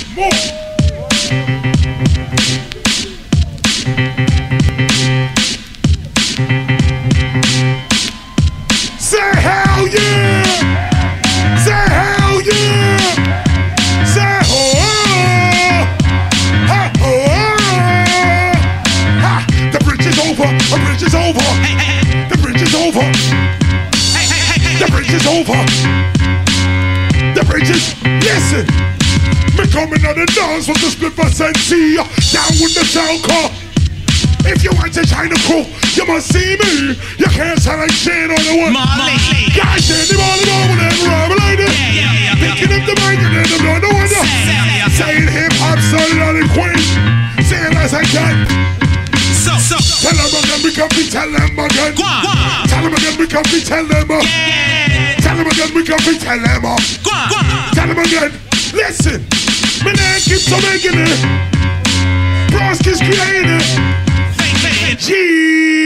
Move. Say hell yeah! Say hell yeah! Say oh! Ha oh! Ha! The bridge is over! The bridge is over! The bridge is over! The bridge is over! The bridge is... Listen! Me coming on the dance with the split percent C. Down with the sound car. If you want to join the crew, you must see me. You can't sound like shit on the one. Guys, the ball over and rubber like this. Picking up the mic and then I'm on the window. Saying hip hop, started on the queen. Saying as I can. Tell them again, we can be tell them again. Tell them again, we can be tell them. Tell them again, we can be tell them. Tell them again. Listen, my name keeps on making it. Bros keeps creating it. Gee.